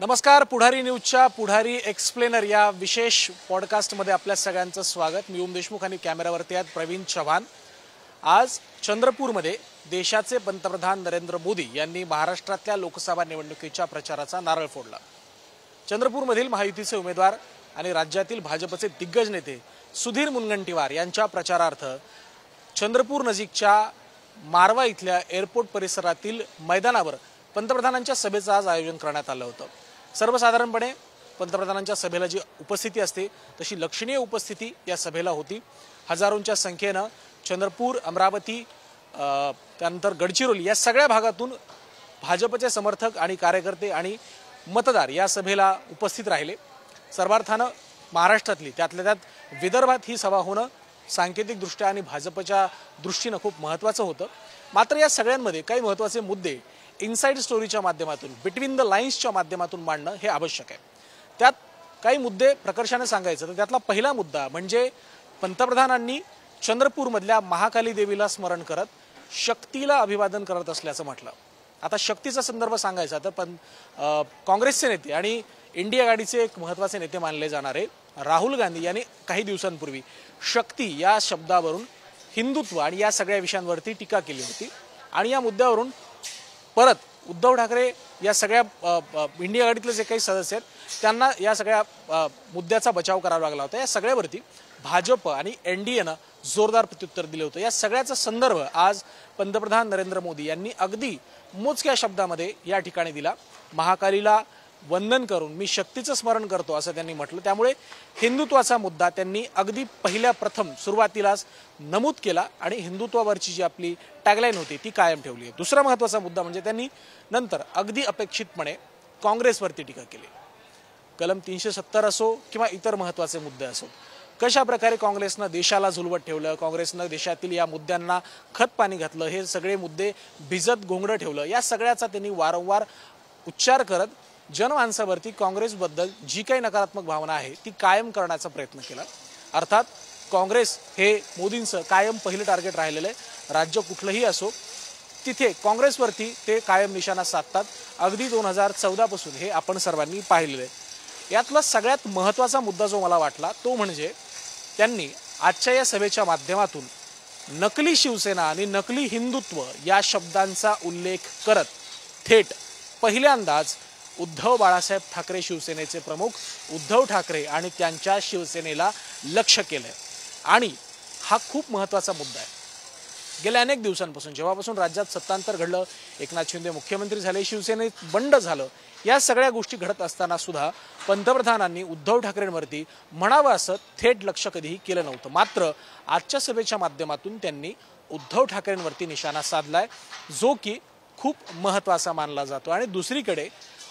नमस्कार. पुढारी न्यूजच्या पुढारी एक्सप्लेनर या विशेष पॉडकास्टमध्ये आपल्या सगळ्यांचं स्वागत. मी ओम देशमुख आणि कॅमेरावरती आहेत प्रवीण चव्हाण. आज चंद्रपूरमध्ये देशाचे पंतप्रधान नरेंद्र मोदी यांनी महाराष्ट्रातल्या लोकसभा निवडणुकीच्या प्रचाराचा नारळ फोडला. चंद्रपूरमधील महायुतीचे उमेदवार आणि राज्यातील भाजपचे दिग्गज नेते सुधीर मुनगंटीवार यांच्या प्रचारार्थ चंद्रपूर नजीकच्या मारवा इथल्या एअरपोर्ट परिसरातील मैदानावर पंतप्रधानांच्या सभेचं आज आयोजन करण्यात आलं होतं. सर्वसाधारणपणे पंतप्रधानांच्या सभेला जी उपस्थिती असते तशी लक्षणीय उपस्थिती या सभेला होती. हजारोंच्या संख्येनं चंद्रपूर, अमरावती, त्यानंतर गडचिरोली या सगळ्या भागातून भाजपचे समर्थक आणि कार्यकर्ते आणि मतदार या सभेला उपस्थित राहिले. सर्वार्थानं महाराष्ट्रातली त्यातल्या त्यात विदर्भात ही सभा होणं सांकेतिकदृष्ट्या आणि भाजपच्या दृष्टीनं खूप महत्त्वाचं होतं. मात्र या सगळ्यांमध्ये काही महत्त्वाचे मुद्दे इनसाइड स्टोरीच्या माध्यमातून, बिटवीन द लाईन्सच्या माध्यमातून मांडणं हे आवश्यक आहे. त्यात काही मुद्दे प्रकर्षाने सांगायचं तर त्यातला पहिला मुद्दा म्हणजे पंतप्रधानांनी चंद्रपूरमधल्या महाकाली देवीला स्मरण करत शक्तीला अभिवादन करत असल्याचं म्हटलं. आता शक्तीचा संदर्भ सांगायचा तर काँग्रेसचे नेते आणि इंडिया आघाडीचे एक महत्त्वाचे नेते मानले जाणारे राहुल गांधी यांनी काही दिवसांपूर्वी शक्ती या शब्दावरून हिंदुत्व आणि या सगळ्या विषयांवरती टीका केली होती. आणि या मुद्द्यावरून परत उद्धव ठाकरे या सगळ्या इंडिया आघाडीतले जे काही सदस्य आहेत त्यांना या सगळ्या मुद्द्याचा बचाव करावा लागला होता. या सगळ्यावरती भाजप आणि एनडीएनं जोरदार प्रत्युत्तर दिलं होतं. या सगळ्याचा संदर्भ आज पंतप्रधान नरेंद्र मोदी यांनी अगदी मोजक्या शब्दामध्ये या ठिकाणी दिला. महाकालीला वंदन करून मी शक्तीचं स्मरण करतो असं त्यांनी म्हटलं. त्यामुळे हिंदुत्वाचा मुद्दा त्यांनी अगदी पहिल्या प्रथम सुरुवातीलाच नमूद केला आणि हिंदुत्वावरची जी आपली टॅगलाईन होती ती कायम ठेवली आहे. दुसरा महत्त्वाचा मुद्दा म्हणजे त्यांनी नंतर अगदी अपेक्षितपणे काँग्रेसवरती टीका केली. कलम 370 असो किंवा इतर महत्त्वाचे मुद्दे असो, कशा प्रकारे काँग्रेसनं देशाला झुलवत ठेवलं, काँग्रेसनं देशातील या मुद्द्यांना खतपाणी घातलं, हे सगळे मुद्दे भिजत घोंगडं ठेवलं, या सगळ्याचा त्यांनी वारंवार उच्चार करत जनमानसावरती काँग्रेसबद्दल जी काही नकारात्मक भावना आहे ती कायम करण्याचा प्रयत्न केला. अर्थात काँग्रेस हे मोदींचं कायम पहिलं टार्गेट राहिलेलं आहे. राज्य कुठलंही असो तिथे काँग्रेसवरती ते कायम निशाणा साधतात. अगदी 2014 पासून हे आपण सर्वांनी पाहिलेलं आहे. यातला सगळ्यात महत्त्वाचा मुद्दा जो मला वाटला तो म्हणजे त्यांनी आजच्या या सभेच्या माध्यमातून नकली शिवसेना आणि नकली हिंदुत्व या शब्दांचा उल्लेख करत थेट पहिल्यांदाच उद्धव बाळासाहेब ठाकरे शिवसेनेचे प्रमुख उद्धव ठाकरे आणि त्यांच्या शिवसेनेला लक्ष केलंय. आणि हा खूप महत्त्वाचा मुद्दा आहे. गेल्या अनेक दिवसांपासून जेव्हापासून राज्यात सत्तांतर घडलं, एकनाथ शिंदे मुख्यमंत्री झाले, शिवसेनेत बंड झालं, या सगळ्या गोष्टी घडत असताना सुद्धा पंतप्रधानांनी उद्धव ठाकरेंवरती म्हणावं असं थेट लक्ष कधीही केलं नव्हतं. मात्र आजच्या सभेच्या माध्यमातून त्यांनी उद्धव ठाकरेंवरती निशाणा साधलाय जो की खूप महत्त्वाचा मानला जातो. आणि दुसरीकडे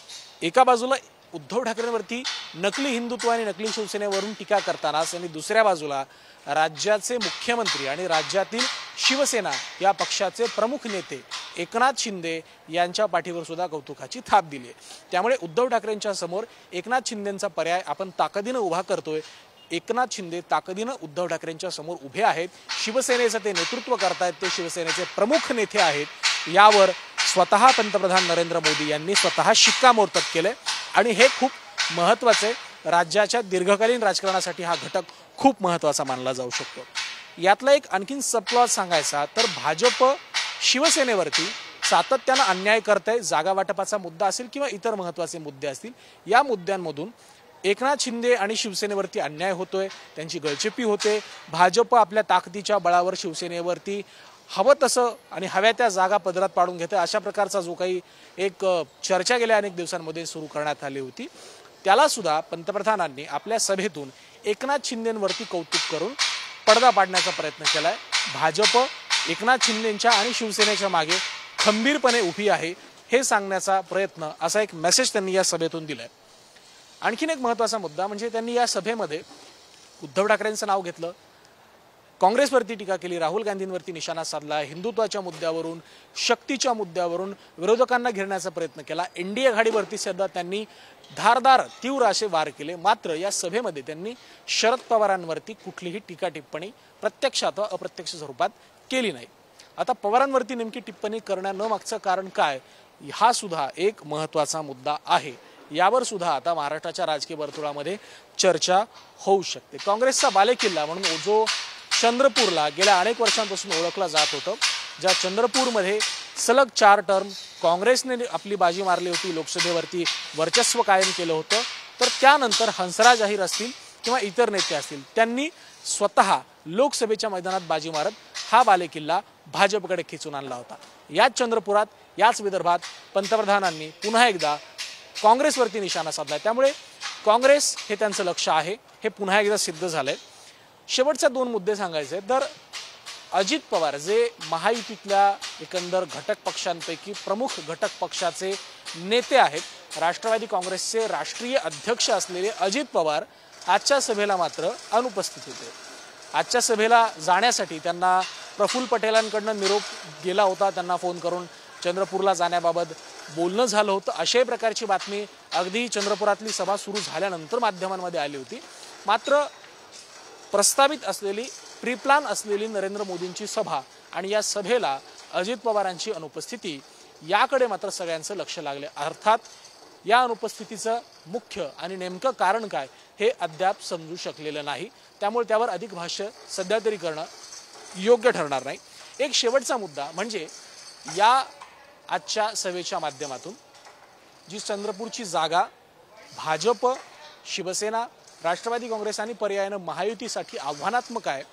एका बाजूला उद्धव ठाकरेंवरती नकली हिंदुत्व आणि नकली शिवसेनेवरून टीका करतानाच आणि दुसऱ्या बाजूला राज्याचे मुख्यमंत्री आणि राज्यातील शिवसेना या पक्षाचे प्रमुख नेते एकनाथ शिंदे यांच्या पाठीवर सुद्धा कौतुकाची थाप दिली आहे. त्यामुळे उद्धव ठाकरेंच्या समोर एकनाथ शिंदेंचा पर्याय आपण ताकदीनं उभा करतोय. एकनाथ शिंदे ताकदीनं उद्धव ठाकरेंच्या समोर उभे आहेत. शिवसेनेचं ते नेतृत्व करतायत, ते शिवसेनेचे प्रमुख नेते आहेत. यावर स्वतः पंतप्रधान नरेंद्र मोदी यांनी स्वतः शिक्कामोर्तब केले आणि हे खूप महत्त्वाचं आहे. राज्याच्या दीर्घकालीन राजकारणासाठी हा घटक खूप महत्त्वाचा मानला जाऊ शकतो. यातला एक आणखीन सबप्लॉट सांगायचा तर भाजप शिवसेनेवरती सातत्यानं अन्याय करतंय. जागा वाटपाचा मुद्दा असेल किंवा इतर महत्त्वाचे मुद्दे असतील, या मुद्द्यांमधून एकनाथ शिंदे आणि शिवसेनेवरती अन्याय होतोय, त्यांची गळचेपी होते. भाजप आपल्या ताकदीच्या बळावर शिवसेनेवरती हवं तसं आणि हव्या त्या जागा पदरात पाडून घेतं, अशा प्रकारचा जो काही एक चर्चा गेल्या अनेक दिवसांमध्ये सुरू करण्यात आली होती, त्याला सुद्धा पंतप्रधानांनी आपल्या सभेतून एकनाथ शिंदेंवरती कौतुक करून पडदा पाडण्याचा प्रयत्न केलाय. भाजप एकनाथ शिंदेंच्या आणि शिवसेनेच्या मागे खंबीरपणे उभी आहे हे सांगण्याचा प्रयत्न, असा एक मेसेज त्यांनी या सभेतून दिलाय. आणखीन एक महत्त्वाचा मुद्दा म्हणजे त्यांनी या सभेमध्ये उद्धव ठाकरेंचं नाव घेतलं, काँग्रेसवरती टीका केली, राहुल गांधींवरती निशाणा साधला, हिंदुत्वाच्या मुद्द्यावरून, शक्तीच्या मुद्द्यावरून विरोधकांना घेरण्याचा प्रयत्न केला. एनडीए आघाडीवरती सुद्धा त्यांनी धारदार तीव्र असे वार केले. मात्र या सभेमध्ये त्यांनी शरद पवारांवरती कुठलीही टीका टिप्पणी प्रत्यक्ष अथवा अप्रत्यक्ष स्वरूपात केली नाही. आता पवारांवरती नेमकी टिप्पणी करण्या न मागचं कारण काय, हा सुद्धा एक महत्त्वाचा मुद्दा आहे. यावर सुद्धा आता महाराष्ट्राच्या राजकीय वर्तुळामध्ये चर्चा होऊ शकते। काँग्रेसचा बालेकिल्ला म्हणून जो चंद्रपूरला गेल्या अनेक वर्षांपासून ओळखला जात होतं, ज्या चंद्रपूरमध्ये सलग 4 टर्म काँग्रेसने आपली बाजी मारली होती, लोकसभेवरती वर्चस्व कायम केलं होतं, तर त्यानंतर हंसराज अहिर असतील किंवा इतर नेते असतील त्यांनी स्वतः लोकसभेच्या मैदानात बाजी मारत हा बालेकिल्ला भाजपकडे खिचून आणला होता। याच चंद्रपुरात, याच विदर्भात पंतप्रधानांनी पुन्हा एकदा काँग्रेसवरती निशाणा साधला। त्यामुळे काँग्रेस हे त्यांचं लक्ष आहे हे पुन्हा एकदा सिद्ध झालंय। शेवटचे 2 मुद्दे सांगायचे तर अजित पवार जे महायुतीतल्या एकंदर घटक पक्षांपैकी प्रमुख घटक पक्षाचे नेते आहेत, राष्ट्रवादी काँग्रेसचे राष्ट्रीय अध्यक्ष असलेले अजित पवार आजच्या सभेला मात्र अनुपस्थित होते। आजच्या सभेला जाण्यासाठी त्यांना प्रफुल्ल पटेलांकडून निरोप गेला होता, त्यांना फोन करून चंद्रपूरला जाण्याबाबत बोलणं झालं होतं, अशाही प्रकारची बातमी अगदी चंद्रपुरातली सभा सुरू झाल्यानंतर माध्यमांमध्ये आली होती। मात्र प्रस्तावित असलेली प्रीप्लान असलेली नरेंद्र मोदींची सभा आणि या सभेला अजित पवारांची अनुपस्थिती याकडे मात्र सगळ्यांचं लक्ष लागले। अर्थात या अनुपस्थितीचं मुख्य आणि नेमकं कारण काय हे अद्याप समजू शकलेलं नाही, त्यामुळे त्यावर अधिक भाष्य सध्या तरी करणं योग्य ठरणार नाही। एक शेवटचा मुद्दा म्हणजे या आजच्या सभेच्या माध्यमातून जी चंद्रपूरची जागा भाजप, शिवसेना, राष्ट्रवादी काँग्रेस आणि पर्यायानं महायुतीसाठी आव्हानात्मक आहे,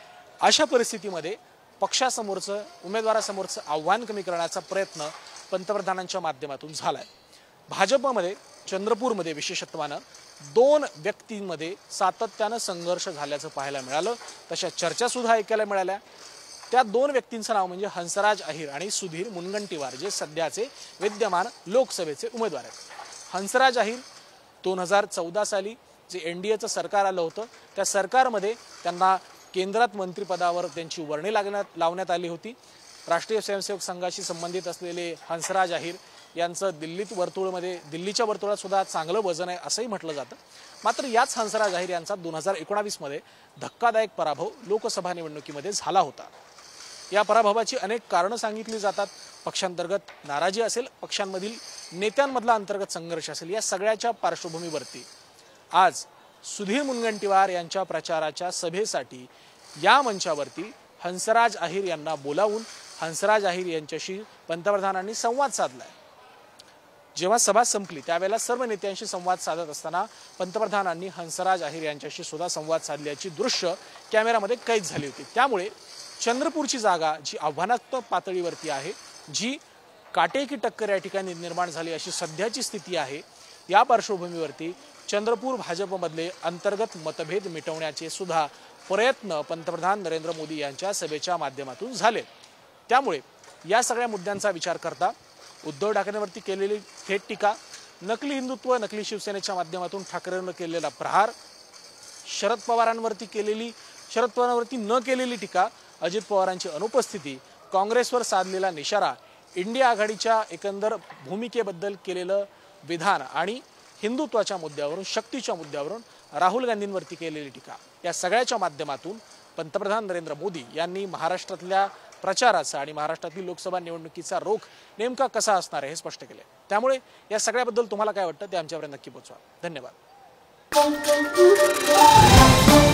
अशा परिस्थितीमध्ये पक्षासमोरचं उमेदवारासमोरचं आव्हान कमी करण्याचा प्रयत्न पंतप्रधानांच्या माध्यमातून झालाय। भाजपमध्ये चंद्रपूरमध्ये विशेषत्वानं 2 व्यक्तींमध्ये सातत्यानं संघर्ष झाल्याचं पाहायला मिळालं, तशा चर्चा सुद्धा ऐकायला मिळाल्या। त्या 2 व्यक्तींचं नाव म्हणजे हंसराज अहिर आणि सुधीर मुनगंटीवार, जे सध्याचे विद्यमान लोकसभेचे उमेदवार आहेत। हंसराज अहिर 2014 साली जे एनडीएचं सरकार आलं होतं त्या सरकारमध्ये त्यांना केंद्रात मंत्रिपदावर त्यांची वर्णी लावण्यात आली होती। राष्ट्रीय स्वयंसेवक संघाशी संबंधित असलेले हंसराज अहिर यांचं दिल्लीच्या वर्तुळात सुद्धा चांगलं वजन आहे असंही म्हटलं जातं। मात्र याच हंसराज अहिर यांचा 2019 मध्ये धक्कादायक पराभव लोकसभा निवडणुकीमध्ये झाला होता। या पराभवाची अनेक कारणं सांगितली जातात, पक्षांतर्गत नाराजी असेल, पक्षांमधील नेत्यांमधला अंतर्गत संघर्ष असेल, या सगळ्याच्या पार्श्वभूमीवरती आज सुधीर मुनगंटीवार यांच्या प्रचाराच्या सभेसाठी या मंचावरती हंसराज अहिर यांना बोलावून हंसराज अहिर यांच्याशी पंतप्रधानांनी संवाद साधलाय। जेव्हा सभा संपली त्यावेळेला सर्व नेत्यांशी संवाद साधत असताना पंतप्रधानांनी हंसराज अहिर यांच्याशी सुद्धा संवाद साधल्याची दृश्य कॅमेरामध्ये कैद झाली होती। त्यामुळे चंद्रपूरची जागा जी आव्हानात्मक पातळीवरती आहे, जी काटेकी टक्कर या ठिकाणी निर्माण झाली अशी सध्याची स्थिती आहे, या पार्श्वभूमीवरती चंद्रपूर भाजपमधले अंतर्गत मतभेद मिटवण्याचे सुद्धा प्रयत्न पंतप्रधान नरेंद्र मोदी यांच्या सभेच्या माध्यमातून झाले। त्यामुळे या सगळ्या मुद्द्यांचा विचार करता उद्धव ठाकरेंवरती केलेली थेट टीका, नकली हिंदुत्व, नकली शिवसेनेच्या माध्यमातून ठाकरेंवर केलेला प्रहार, शरद पवारांवरती न केलेली टीका, अजित पवारांची अनुपस्थिती, काँग्रेसवर साधलेला निशारा, इंडिया आघाडीच्या एकंदर भूमिकेबद्दल केलेलं विधान आणि हिंदुत्वाच्या मुद्द्यावरून, शक्तीच्या मुद्द्यावरून राहुल गांधींवरती केलेली टीका, या सगळ्याच्या माध्यमातून पंतप्रधान नरेंद्र मोदी यांनी महाराष्ट्रातल्या प्रचाराचा आणि महाराष्ट्रातील लोकसभा निवडणुकीचा रोख नेमका कसा असणार आहे हे स्पष्ट केले। त्यामुळे या सगळ्याबद्दल तुम्हाला काय वाटतं ते आमच्यापर्यंत नक्की पोहोचवा। धन्यवाद।